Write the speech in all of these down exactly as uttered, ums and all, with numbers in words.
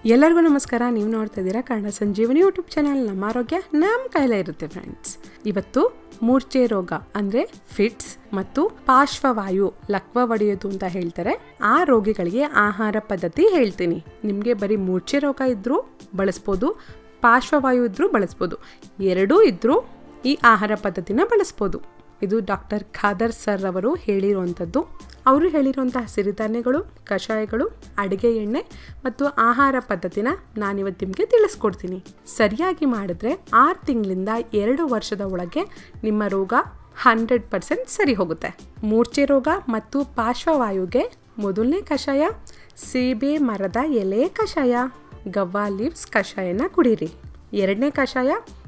ಎಲ್ಲರಿಗೂ ನಮಸ್ಕಾರ. ನೀವು ನೋಡ್ತಾ ಇದ್ದೀರಾ ಕನ್ನಡ ಸಂಜೀವನಿ ಯೂಟ್ಯೂಬ್ ಚಾನಲ್. ನಮ್ಮ ಆರೋಗ್ಯ ನಮ್ಮ ಕೈಲೇ ಇರುತ್ತೆ ಫ್ರೆಂಡ್ಸ್. ಇವತ್ತು ಮೂರ್ಛೆ ರೋಗ ಅಂದರೆ ಫಿಟ್ಸ್ ಮತ್ತು ಪಾರ್ಶ್ವವಾಯು, ಲಕ್ವ ಒಡೆಯೋದು ಅಂತ ಹೇಳ್ತಾರೆ, ಆ ರೋಗಿಗಳಿಗೆ ಆಹಾರ ಪದ್ಧತಿ ಹೇಳ್ತೀನಿ. ನಿಮಗೆ ಬರೀ ಮೂರ್ಛೆ ರೋಗ ಇದ್ರೂ ಬಳಸ್ಬೋದು, ಪಾರ್ಶ್ವವಾಯು ಇದ್ರೂ ಬಳಸ್ಬೋದು, ಎರಡೂ ಇದ್ರೂ ಈ ಆಹಾರ ಪದ್ಧತಿನ ಬಳಸ್ಬೋದು. ಇದು ಡಾಕ್ಟರ್ ಖಾದರ್ ಸರ್ ಅವರು ಹೇಳಿರುವಂಥದ್ದು. ಅವರು ಹೇಳಿರುವಂತಹ ಸಿರಿಧಾನ್ಯಗಳು, ಕಷಾಯಗಳು, ಅಡುಗೆ ಎಣ್ಣೆ ಮತ್ತು ಆಹಾರ ಪದ್ಧತಿನ ನಾನಿವತ್ತು ನಿಮಗೆ ತಿಳಿಸ್ಕೊಡ್ತೀನಿ. ಸರಿಯಾಗಿ ಮಾಡಿದ್ರೆ ಆರು ತಿಂಗಳಿಂದ ಎರಡು ವರ್ಷದ ಒಳಗೆ ನಿಮ್ಮ ರೋಗ ಹಂಡ್ರೆಡ್ ಪರ್ಸೆಂಟ್ ಸರಿ ಹೋಗುತ್ತೆ. ಮೂರ್ಛೆ ರೋಗ ಮತ್ತು ಪಾರ್ಶ್ವವಾಯುಗೆ ಮೊದಲನೇ ಕಷಾಯ ಸೀಬೆ ಮರದ ಎಲೆ ಕಷಾಯ, ಗವ್ವಾ ಲೀವ್ಸ್ ಕಷಾಯನ ಕುಡೀರಿ. ಎರಡನೇ ಕಷಾಯ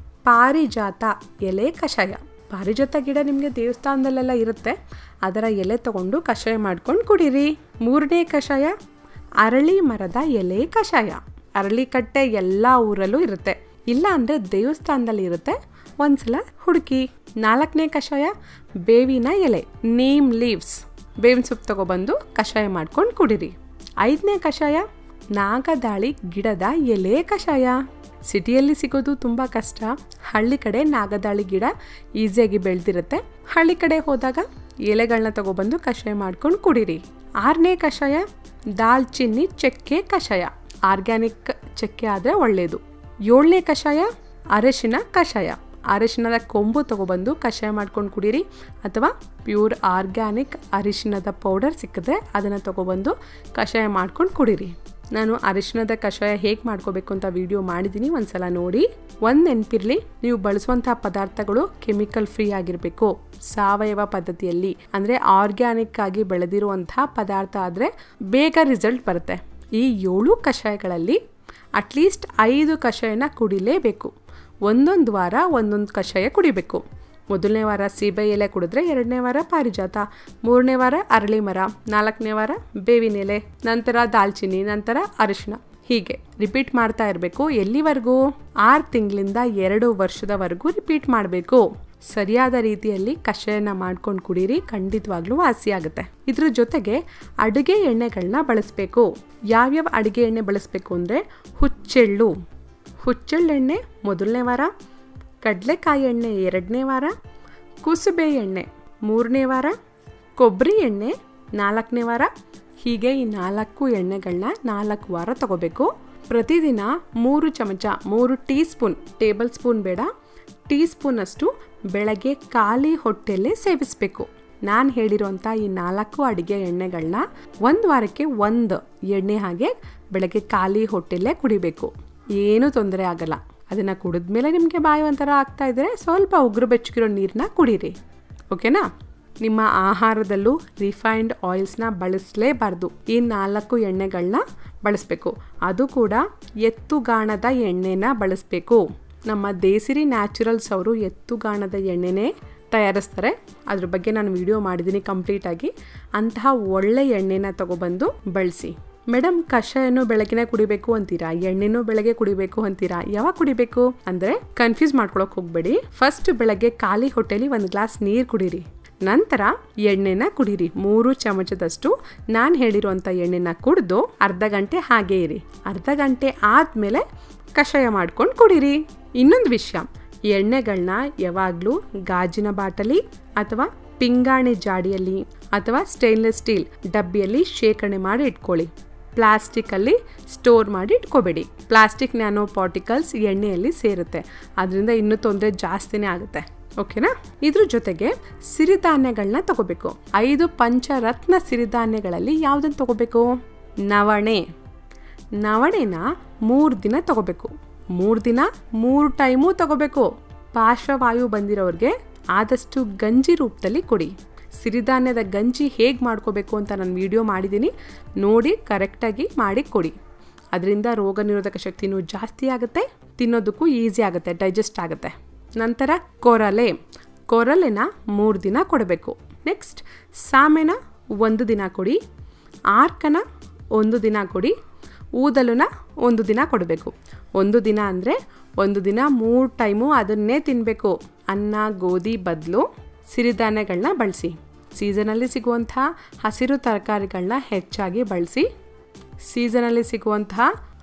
ಪಾರಿಜಾತ ಎಲೆ ಕಷಾಯ. ಪಾರಿಜಾತ ಗಿಡ ನಿಮಗೆ ದೇವಸ್ಥಾನದಲ್ಲೆಲ್ಲ ಇರುತ್ತೆ, ಅದರ ಎಲೆ ತಗೊಂಡು ಕಷಾಯ ಮಾಡ್ಕೊಂಡು ಕುಡೀರಿ. ಮೂರನೇ ಕಷಾಯ ಅರಳಿ ಮರದ ಎಲೆ ಕಷಾಯ. ಅರಳಿ ಕಟ್ಟೆ ಎಲ್ಲ ಊರಲ್ಲೂ ಇರುತ್ತೆ, ಇಲ್ಲ ಅಂದರೆ ದೇವಸ್ಥಾನದಲ್ಲಿ ಇರುತ್ತೆ, ಒಂದ್ಸಲ ಹುಡುಕಿ. ನಾಲ್ಕನೇ ಕಷಾಯ ಬೇವಿನ ಎಲೆ, ನೀಮ್ ಲೀವ್ಸ್, ಬೇವಿನ ಸೊಪ್ಪು ತಗೊಬಂದು ಕಷಾಯ ಮಾಡ್ಕೊಂಡು ಕುಡೀರಿ. ಐದನೇ ಕಷಾಯ ನಾಗದಾಳಿ ಗಿಡದ ಎಲೆ ಕಷಾಯ. ಸಿಟಿಯಲ್ಲಿ ಸಿಗೋದು ತುಂಬ ಕಷ್ಟ, ಹಳ್ಳಿ ಕಡೆ ನಾಗದಾಳಿ ಗಿಡ ಈಸಿಯಾಗಿ ಬೆಳೆದಿರುತ್ತೆ. ಹಳ್ಳಿ ಕಡೆ ಹೋದಾಗ ಎಲೆಗಳನ್ನ ತಗೊಬಂದು ಕಷಾಯ ಮಾಡ್ಕೊಂಡು ಕುಡೀರಿ. ಆರನೇ ಕಷಾಯ ದಾಲ್ಚಿನ್ನಿ ಚಕ್ಕೆ ಕಷಾಯ, ಆರ್ಗ್ಯಾನಿಕ್ ಚಕ್ಕೆ ಆದರೆ ಒಳ್ಳೆಯದು. ಏಳನೇ ಕಷಾಯ ಅರಿಶಿನ ಕಷಾಯ. ಅರಿಶಿನದ ಕೊಂಬು ತಗೊಬಂದು ಕಷಾಯ ಮಾಡ್ಕೊಂಡು ಕುಡೀರಿ, ಅಥವಾ ಪ್ಯೂರ್ ಆರ್ಗ್ಯಾನಿಕ್ ಅರಿಶಿನದ ಪೌಡರ್ ಸಿಕ್ಕಿದ್ರೆ ಅದನ್ನು ತಗೊಬಂದು ಕಷಾಯ ಮಾಡ್ಕೊಂಡು ಕುಡೀರಿ. ನಾನು ಅರಿಶಿನದ ಕಷಾಯ ಹೇಗೆ ಮಾಡ್ಕೋಬೇಕು ಅಂತ ವಿಡಿಯೋ ಮಾಡಿದ್ದೀನಿ, ಒಂದ್ಸಲ ನೋಡಿ. ಒಂದು ನೆನಪಿರಲಿ, ನೀವು ಬಳಸುವಂತಹ ಪದಾರ್ಥಗಳು ಕೆಮಿಕಲ್ ಫ್ರೀ ಆಗಿರಬೇಕು, ಸಾವಯವ ಪದ್ಧತಿಯಲ್ಲಿ ಅಂದರೆ ಆರ್ಗ್ಯಾನಿಕ್ ಆಗಿ ಬೆಳೆದಿರುವಂತಹ ಪದಾರ್ಥ ಆದರೆ ಬೇಗ ರಿಸಲ್ಟ್ ಬರುತ್ತೆ. ಈ ಏಳು ಕಷಾಯಗಳಲ್ಲಿ ಅಟ್ಲೀಸ್ಟ್ ಐದು ಕಷಾಯನ ಕುಡಿಲೇಬೇಕು. ಒಂದೊಂದು ವಾರ ಒಂದೊಂದು ಕಷಾಯ ಕುಡಿಬೇಕು. ಮೊದಲನೇ ವಾರ ಸೀಬೆ ಎಲೆ ಕುಡಿದ್ರೆ, ಎರಡನೇ ವಾರ ಪಾರಿಜಾತ, ಮೂರನೇ ವಾರ ಅರಳಿ ಮರ, ನಾಲ್ಕನೇ ವಾರ ಬೇವಿನ ಎಲೆ, ನಂತರ ದಾಲ್ಚಿನ್ನಿ, ನಂತರ ಅರಿಶಿನ. ಹೀಗೆ ರಿಪೀಟ್ ಮಾಡ್ತಾ ಇರಬೇಕು. ಎಲ್ಲಿವರೆಗೂ? ಆರು ತಿಂಗಳಿಂದ ಎರಡು ವರ್ಷದವರೆಗೂ ರಿಪೀಟ್ ಮಾಡಬೇಕು. ಸರಿಯಾದ ರೀತಿಯಲ್ಲಿ ಕಷಾಯನ ಮಾಡ್ಕೊಂಡು ಕುಡೀರಿ, ಖಂಡಿತವಾಗ್ಲೂ ವಾಸಿ ಆಗುತ್ತೆ. ಇದ್ರ ಜೊತೆಗೆ ಅಡುಗೆ ಎಣ್ಣೆಗಳನ್ನ ಬಳಸಬೇಕು. ಯಾವ್ಯಾವ ಅಡುಗೆ ಎಣ್ಣೆ ಬಳಸಬೇಕು ಅಂದರೆ ಹುಚ್ಚೆಳ್ಳು, ಹುಚ್ಚೆಳ್ಳೆಣ್ಣೆ ಮೊದಲನೇ ವಾರ, ಕಡಲೆಕಾಯಿ ಎಣ್ಣೆ ಎರಡನೇ ವಾರ, ಕುಸುಬೆ ಎಣ್ಣೆ ಮೂರನೇ ವಾರ, ಕೊಬ್ಬರಿ ಎಣ್ಣೆ ನಾಲ್ಕನೇ ವಾರ. ಹೀಗೆ ಈ ನಾಲ್ಕು ಎಣ್ಣೆಗಳನ್ನ ನಾಲ್ಕು ವಾರ ತಗೋಬೇಕು. ಪ್ರತಿದಿನ ಮೂರು ಚಮಚ, ಮೂರು ಟೀ ಸ್ಪೂನ್, ಟೇಬಲ್ ಸ್ಪೂನ್ ಬೇಡ, ಟೀ ಸ್ಪೂನ್ ಅಷ್ಟು ಬೆಳಗ್ಗೆ ಖಾಲಿ ಹೊಟ್ಟೆಯಲ್ಲೇ ಸೇವಿಸಬೇಕು. ನಾನು ಹೇಳಿರೋಂಥ ಈ ನಾಲ್ಕು ಅಡುಗೆ ಎಣ್ಣೆಗಳನ್ನ ಒಂದು ವಾರಕ್ಕೆ ಒಂದು ಎಣ್ಣೆ ಹಾಗೆ ಬೆಳಗ್ಗೆ ಖಾಲಿ ಹೊಟ್ಟೆಯಲ್ಲೇ ಕುಡಿಬೇಕು. ಏನೂ ತೊಂದರೆ ಆಗಲ್ಲ. ಅದನ್ನು ಕುಡಿದ್ಮೇಲೆ ನಿಮಗೆ ಬಾಯಿ ಒಂಥರ ಆಗ್ತಾ ಇದ್ದರೆ ಸ್ವಲ್ಪ ಉಗುರು ಬೆಚ್ಚಗಿರೋ ನೀರನ್ನ ಕುಡೀರಿ, ಓಕೆನಾ? ನಿಮ್ಮ ಆಹಾರದಲ್ಲೂ ರಿಫೈನ್ಡ್ ಆಯಿಲ್ಸ್ನ ಬಳಸಲೇಬಾರ್ದು. ಈ ನಾಲ್ಕು ಎಣ್ಣೆಗಳನ್ನ ಬಳಸಬೇಕು. ಅದು ಕೂಡ ಎತ್ತುಗಾಣದ ಎಣ್ಣೆನ ಬಳಸಬೇಕು. ನಮ್ಮ ದೇಸಿರಿ ನ್ಯಾಚುರಲ್ಸ್ ಅವರು ಎತ್ತುಗಾಣದ ಎಣ್ಣೆನೇ ತಯಾರಿಸ್ತಾರೆ, ಅದ್ರ ಬಗ್ಗೆ ನಾನು ವಿಡಿಯೋ ಮಾಡಿದ್ದೀನಿ ಕಂಪ್ಲೀಟಾಗಿ. ಅಂತಹ ಒಳ್ಳೆ ಎಣ್ಣೆನ ತಗೊಬಂದು ಬಳಸಿ. ಮೇಡಮ್, ಕಷಾಯನೂ ಬೆಳಗ್ಗೆನೇ ಕುಡಿಬೇಕು ಅಂತೀರಾ, ಎಣ್ಣೆನೂ ಬೆಳಗ್ಗೆ ಕುಡಿಬೇಕು ಅಂತೀರಾ, ಯಾವಾಗ ಕುಡಿಬೇಕು ಅಂದರೆ ಕನ್ಫ್ಯೂಸ್ ಮಾಡ್ಕೊಳಕ್ ಹೋಗ್ಬೇಡಿ. ಫಸ್ಟ್ ಬೆಳಗ್ಗೆ ಖಾಲಿ ಹೊಟ್ಟೆಲಿ ಒಂದು ಗ್ಲಾಸ್ ನೀರು ಕುಡೀರಿ, ನಂತರ ಎಣ್ಣೆನ ಕುಡೀರಿ. ಮೂರು ಚಮಚದಷ್ಟು ನಾನು ಹೇಳಿರುವಂಥ ಎಣ್ಣೆನ ಕುಡಿದು ಅರ್ಧ ಗಂಟೆ ಹಾಗೇ ಇರಿ. ಅರ್ಧ ಗಂಟೆ ಆದಮೇಲೆ ಕಷಾಯ ಮಾಡ್ಕೊಂಡು ಕುಡೀರಿ. ಇನ್ನೊಂದು ವಿಷಯ, ಎಣ್ಣೆಗಳನ್ನ ಯಾವಾಗಲೂ ಗಾಜಿನ ಬಾಟಲಿ ಅಥವಾ ಪಿಂಗಾಣಿ ಜಾಡಿಯಲ್ಲಿ ಅಥವಾ ಸ್ಟೇನ್ಲೆಸ್ ಸ್ಟೀಲ್ ಡಬ್ಬಿಯಲ್ಲಿ ಶೇಖರಣೆ ಮಾಡಿ ಇಟ್ಕೊಳ್ಳಿ. ಪ್ಲಾಸ್ಟಿಕಲ್ಲಿ ಸ್ಟೋರ್ ಮಾಡಿ ಇಟ್ಕೋಬೇಡಿ. ಪ್ಲಾಸ್ಟಿಕ್ ನ್ಯಾನೋ ಪಾರ್ಟಿಕಲ್ಸ್ ಎಣ್ಣೆಯಲ್ಲಿ ಸೇರುತ್ತೆ, ಅದರಿಂದ ಇನ್ನೂ ತೊಂದರೆ ಜಾಸ್ತಿನೇ ಆಗುತ್ತೆ, ಓಕೆನಾ? ಇದ್ರ ಜೊತೆಗೆ ಸಿರಿಧಾನ್ಯಗಳನ್ನ ತಗೋಬೇಕು. ಐದು ಪಂಚರತ್ನ ಸಿರಿಧಾನ್ಯಗಳಲ್ಲಿ ಯಾವುದನ್ನು ತಗೋಬೇಕು? ನವಣೆ. ನವಣೆನ ಮೂರು ದಿನ ತಗೋಬೇಕು. ಮೂರು ದಿನ ಮೂರು ಟೈಮು ತಗೋಬೇಕು. ಪಾರ್ಶ್ವವಾಯು ಬಂದಿರೋರಿಗೆ ಆದಷ್ಟು ಗಂಜಿ ರೂಪದಲ್ಲಿ ಕೊಡಿ. ಸಿರಿಧಾನ್ಯದ ಗಂಜಿ ಹೇಗೆ ಮಾಡ್ಕೋಬೇಕು ಅಂತ ನಾನು ವಿಡಿಯೋ ಮಾಡಿದ್ದೀನಿ, ನೋಡಿ ಕರೆಕ್ಟಾಗಿ ಮಾಡಿ ಕೊಡಿ. ಅದರಿಂದ ರೋಗ ನಿರೋಧಕ ಶಕ್ತಿನೂ ಜಾಸ್ತಿ ಆಗುತ್ತೆ, ತಿನ್ನೋದಕ್ಕೂ ಈಸಿ ಆಗುತ್ತೆ, ಡೈಜೆಸ್ಟ್ ಆಗುತ್ತೆ. ನಂತರ ಕೊರಲೆ, ಕೊರಲೆನ ಮೂರು ದಿನ ಕೊಡಬೇಕು. ನೆಕ್ಸ್ಟ್ ಸಾಮೆನ ಒಂದು ದಿನ ಕೊಡಿ. ಆರ್ಕನ ಒಂದು ದಿನ ಕೊಡಿ. ಊದಲುನ ಒಂದು ದಿನ ಕೊಡಬೇಕು. ಒಂದು ದಿನ ಅಂದರೆ ಒಂದು ದಿನ ಮೂರು ಟೈಮು ಅದನ್ನೇ ತಿನ್ನಬೇಕು. ಅನ್ನ ಗೋಧಿ ಬದಲು ಸಿರಿಧಾನ್ಯಗಳನ್ನ ಬಳಸಿ. ಸೀಸನಲ್ಲಿ ಸಿಗುವಂಥ ಹಸಿರು ತರಕಾರಿಗಳನ್ನ ಹೆಚ್ಚಾಗಿ ಬಳಸಿ. ಸೀಸನಲ್ಲಿ ಸಿಗುವಂತಹ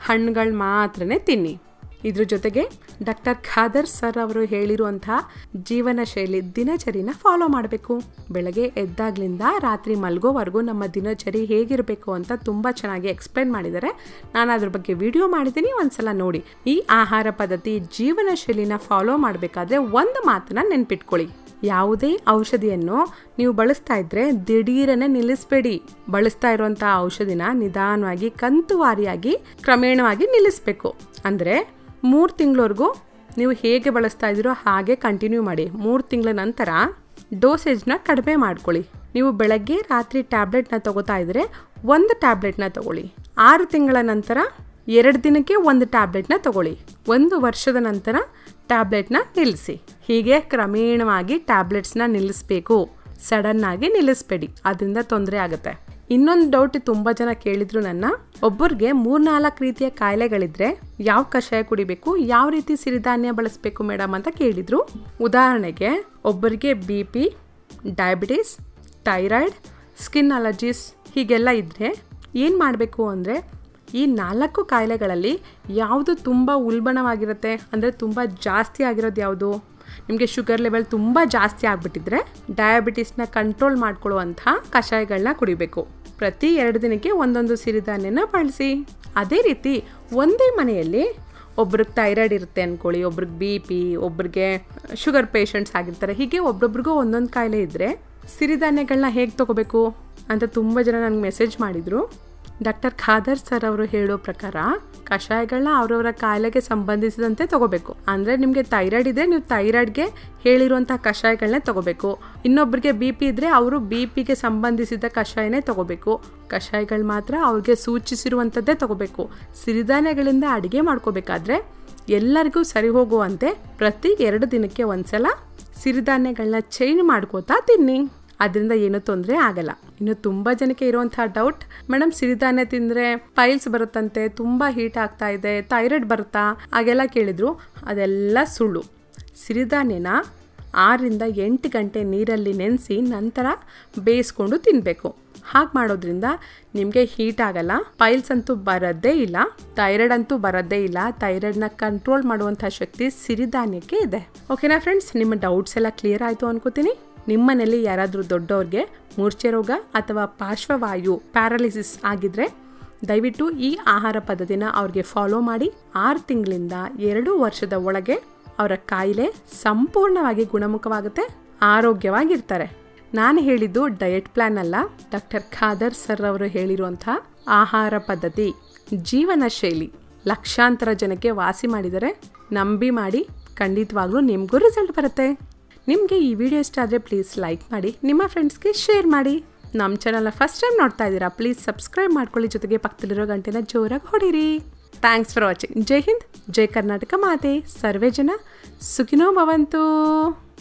ಹಣ್ಣುಗಳು ಮಾತ್ರನೇ ತಿನ್ನಿ. ಇದ್ರ ಜೊತೆಗೆ ಡಾಕ್ಟರ್ ಖಾದರ್ ಸರ್ ಅವರು ಹೇಳಿರುವಂತಹ ಜೀವನ ಶೈಲಿ ದಿನಚರಿನ ಫಾಲೋ ಮಾಡಬೇಕು. ಬೆಳಗ್ಗೆ ಎದ್ದಾಗ್ಲಿಂದ ರಾತ್ರಿ ಮಲ್ಗೋವರೆಗೂ ನಮ್ಮ ದಿನಚರಿ ಹೇಗಿರಬೇಕು ಅಂತ ತುಂಬ ಚೆನ್ನಾಗಿ ಎಕ್ಸ್ಪ್ಲೇನ್ ಮಾಡಿದ್ದಾರೆ. ನಾನು ಅದ್ರ ಬಗ್ಗೆ ವಿಡಿಯೋ ಮಾಡಿದ್ದೀನಿ, ಒಂದ್ಸಲ ನೋಡಿ. ಈ ಆಹಾರ ಪದ್ಧತಿ ಜೀವನ ಶೈಲಿನ ಫಾಲೋ ಮಾಡಬೇಕಾದ್ರೆ ಒಂದು ಮಾತನ್ನ ನೆನ್ಪಿಟ್ಕೊಳ್ಳಿ. ಯಾವುದೇ ಔಷಧಿಯನ್ನು ನೀವು ಬಳಸ್ತಾ ಇದ್ರೆ ದಿಢೀರನೆ ನಿಲ್ಲಿಸಬೇಡಿ. ಬಳಸ್ತಾ ಇರುವಂತಹ ಔಷಧಿನ ನಿಧಾನವಾಗಿ ಕಂತುವಾರಿಯಾಗಿ ಕ್ರಮೇಣವಾಗಿ ನಿಲ್ಲಿಸಬೇಕು. ಅಂದರೆ ಮೂರು ತಿಂಗಳವರೆಗೂ ನೀವು ಹೇಗೆ ಬಳಸ್ತಾ ಇದ್ದೀರೋ ಹಾಗೆ ಕಂಟಿನ್ಯೂ ಮಾಡಿ. ಮೂರು ತಿಂಗಳ ನಂತರ ಡೋಸೇಜ್ನ ಕಡಿಮೆ ಮಾಡ್ಕೊಳ್ಳಿ. ನೀವು ಬೆಳಗ್ಗೆ ರಾತ್ರಿ ಟ್ಯಾಬ್ಲೆಟ್ನ ತಗೋತಾ ಇದ್ದರೆ ಒಂದು ಟ್ಯಾಬ್ಲೆಟ್ನ ತಗೊಳ್ಳಿ. ಆರು ತಿಂಗಳ ನಂತರ ಎರಡು ದಿನಕ್ಕೆ ಒಂದು ಟ್ಯಾಬ್ಲೆಟ್ನ ತಗೊಳ್ಳಿ. ಒಂದು ವರ್ಷದ ನಂತರ ಟ್ಯಾಬ್ಲೆಟ್ನ ನಿಲ್ಲಿಸಿ. ಹೀಗೆ ಕ್ರಮೇಣವಾಗಿ ಟ್ಯಾಬ್ಲೆಟ್ಸ್ನ ನಿಲ್ಲಿಸಬೇಕು. ಸಡನ್ನಾಗಿ ನಿಲ್ಲಿಸಬೇಡಿ, ಅದರಿಂದ ತೊಂದರೆ ಆಗುತ್ತೆ. ಇನ್ನೊಂದು ಡೌಟ್ ತುಂಬ ಜನ ಕೇಳಿದ್ರು ನನ್ನ, ಒಬ್ಬರಿಗೆ ಮೂರ್ನಾಲ್ಕು ರೀತಿಯ ಕಾಯಿಲೆಗಳಿದ್ರೆ ಯಾವ ಕಷಾಯ ಕುಡಿಬೇಕು, ಯಾವ ರೀತಿ ಸಿರಿಧಾನ್ಯ ಬಳಸಬೇಕು ಮೇಡಮ್ ಅಂತ ಕೇಳಿದ್ರು. ಉದಾಹರಣೆಗೆ ಒಬ್ಬರಿಗೆ B P, diabetes, thyroid, skin allergies ಹೀಗೆಲ್ಲ ಇದ್ದರೆ ಏನು ಮಾಡಬೇಕು ಅಂದರೆ, ಈ ನಾಲ್ಕು ಕಾಯಿಲೆಗಳಲ್ಲಿ ಯಾವುದು ತುಂಬ ಉಲ್ಬಣವಾಗಿರುತ್ತೆ ಅಂದರೆ ತುಂಬ ಜಾಸ್ತಿ ಆಗಿರೋದು ಯಾವುದು, ನಿಮಗೆ ಶುಗರ್ ಲೆವೆಲ್ ತುಂಬ ಜಾಸ್ತಿ ಆಗಿಬಿಟ್ಟಿದ್ರೆ ಡಯಾಬಿಟಿಸ್ನ ಕಂಟ್ರೋಲ್ ಮಾಡ್ಕೊಳ್ಳುವಂತಹ ಕಷಾಯಗಳನ್ನ ಕುಡಿಬೇಕು. ಪ್ರತಿ ಎರಡು ದಿನಕ್ಕೆ ಒಂದೊಂದು ಸಿರಿಧಾನ್ಯನ ಬಳಸಿ. ಅದೇ ರೀತಿ ಒಂದೇ ಮನೆಯಲ್ಲಿ ಒಬ್ರಿಗೆ ಥೈರಾಯ್ಡ್ ಇರುತ್ತೆ ಅಂದ್ಕೊಳ್ಳಿ, ಒಬ್ರಿಗೆ ಬಿ ಪಿ, ಒಬ್ರಿಗೆ ಶುಗರ್ ಪೇಷಂಟ್ಸ್ ಆಗಿರ್ತಾರೆ. ಹೀಗೆ ಒಬ್ರೊಬ್ರಿಗೂ ಒಂದೊಂದು ಕಾಯಿಲೆ ಇದ್ದರೆ ಸಿರಿಧಾನ್ಯಗಳನ್ನ ಹೇಗೆ ತೊಗೋಬೇಕು ಅಂತ ತುಂಬ ಜನ ನನಗೆ ಮೆಸೇಜ್ ಮಾಡಿದರು. ಡಾಕ್ಟರ್ ಖಾದರ್ ಸರ್ ಅವರು ಹೇಳೋ ಪ್ರಕಾರ ಕಷಾಯಗಳನ್ನ ಅವರವರ ಕಾಯಿಲೆಗೆ ಸಂಬಂಧಿಸಿದಂತೆ ತಗೋಬೇಕು. ಅಂದರೆ ನಿಮಗೆ ಥೈರಾಯ್ಡ್ ಇದ್ದರೆ ನೀವು ಥೈರಾಯ್ಡ್ಗೆ ಹೇಳಿರುವಂಥ ಕಷಾಯಗಳನ್ನೇ ತಗೋಬೇಕು. ಇನ್ನೊಬ್ಬರಿಗೆ ಬಿ ಪಿ ಇದ್ದರೆ ಅವರು ಬಿ ಪಿಗೆ ಸಂಬಂಧಿಸಿದ ಕಷಾಯನೇ ತಗೋಬೇಕು. ಕಷಾಯಗಳು ಮಾತ್ರ ಅವ್ರಿಗೆ ಸೂಚಿಸಿರುವಂಥದ್ದೇ ತಗೋಬೇಕು. ಸಿರಿಧಾನ್ಯಗಳಿಂದ ಅಡುಗೆ ಮಾಡ್ಕೋಬೇಕಾದ್ರೆ ಎಲ್ಲರಿಗೂ ಸರಿ ಹೋಗುವಂತೆ ಪ್ರತಿ ಎರಡು ದಿನಕ್ಕೆ ಒಂದ್ಸಲ ಸಿರಿಧಾನ್ಯಗಳನ್ನ ಚೇಂಜ್ ಮಾಡ್ಕೋತಾ ತಿನ್ನಿ. ಅದರಿಂದ ಏನೂ ತೊಂದರೆ ಆಗಲ್ಲ. ಇನ್ನು ತುಂಬ ಜನಕ್ಕೆ ಇರುವಂಥ ಡೌಟ್, ಮೇಡಮ್ ಸಿರಿಧಾನ್ಯ ತಿಂದರೆ ಪೈಲ್ಸ್ ಬರುತ್ತಂತೆ, ತುಂಬ ಹೀಟ್ ಆಗ್ತಾ ಇದೆ, ಥೈರಾಯ್ಡ್ ಬರುತ್ತಾ ಹಾಗೆಲ್ಲ ಕೇಳಿದ್ರು. ಅದೆಲ್ಲ ಸುಳ್ಳು. ಸಿರಿಧಾನ್ಯನ ಆರರಿಂದ ಎಂಟು ಗಂಟೆ ನೀರಲ್ಲಿ ನೆನೆಸಿ ನಂತರ ಬೇಯಿಸ್ಕೊಂಡು ತಿನ್ನಬೇಕು. ಹಾಗೆ ಮಾಡೋದ್ರಿಂದ ನಿಮಗೆ ಹೀಟ್ ಆಗಲ್ಲ, ಪೈಲ್ಸ್ ಅಂತೂ ಬರೋದೇ ಇಲ್ಲ, ಥೈರಾಯ್ಡ್ ಅಂತೂ ಬರೋದೇ ಇಲ್ಲ. ಥೈರಾಯ್ಡ್ನ ಕಂಟ್ರೋಲ್ ಮಾಡುವಂಥ ಶಕ್ತಿ ಸಿರಿಧಾನ್ಯಕ್ಕೆ ಇದೆ. ಓಕೆನಾ ಫ್ರೆಂಡ್ಸ್, ನಿಮ್ಮ ಡೌಟ್ಸ್ ಎಲ್ಲ ಕ್ಲಿಯರ್ ಆಯಿತು ಅನ್ಕೋತೀನಿ. ನಿಮ್ಮನೇಲಿ ಯಾರಾದರೂ ದೊಡ್ಡವ್ರಿಗೆ ಮೂರ್ಛೆ ರೋಗ ಅಥವಾ ಪಾರ್ಶ್ವವಾಯು ಪ್ಯಾರಾಲಿಸಿಸ್ ಆಗಿದ್ರೆ ದಯವಿಟ್ಟು ಈ ಆಹಾರ ಪದ್ಧತಿನ ಅವ್ರಿಗೆ ಫಾಲೋ ಮಾಡಿ. ಆರು ತಿಂಗಳಿಂದ ಎರಡು ವರ್ಷದ ಒಳಗೆ ಅವರ ಕಾಯಿಲೆ ಸಂಪೂರ್ಣವಾಗಿ ಗುಣಮುಖವಾಗುತ್ತೆ, ಆರೋಗ್ಯವಾಗಿರ್ತಾರೆ. ನಾನು ಹೇಳಿದ್ದು ಡಯಟ್ ಪ್ಲಾನ್ ಅಲ್ಲ, ಡಾಕ್ಟರ್ ಖಾದರ್ ಸರ್ ಅವರು ಹೇಳಿರುವಂಥ ಆಹಾರ ಪದ್ಧತಿ, ಜೀವನ ಶೈಲಿ ಲಕ್ಷಾಂತರ ಜನಕ್ಕೆ ವಾಸಿ ಮಾಡಿದರೆ ನಂಬಿ ಮಾಡಿ, ಖಂಡಿತವಾಗ್ಲೂ ನಿಮಗೂ ರಿಸಲ್ಟ್ ಬರುತ್ತೆ. ನಿಮಗೆ ಈ ವಿಡಿಯೋ ಇಷ್ಟ ಆದರೆ ಪ್ಲೀಸ್ ಲೈಕ್ ಮಾಡಿ, ನಿಮ್ಮ ಫ್ರೆಂಡ್ಸ್ಗೆ ಶೇರ್ ಮಾಡಿ. ನಮ್ಮ ಚಾನಲ್ನ ಫಸ್ಟ್ ಟೈಮ್ ನೋಡ್ತಾ ಇದ್ದೀರಾ ಪ್ಲೀಸ್ ಸಬ್ಸ್ಕ್ರೈಬ್ ಮಾಡ್ಕೊಳ್ಳಿ, ಜೊತೆಗೆ ಪಕ್ಕದಲ್ಲಿರೋ ಗಂಟೆನ ಜೋರಾಗಿ ಹೊಡೀರಿ. Thanks for watching. ಜೈ ಹಿಂದ್, ಜೈ ಕರ್ನಾಟಕ ಮಾತೆ. ಸರ್ವೇ ಜನ ಸುಖಿನೋ ಭವಂತು.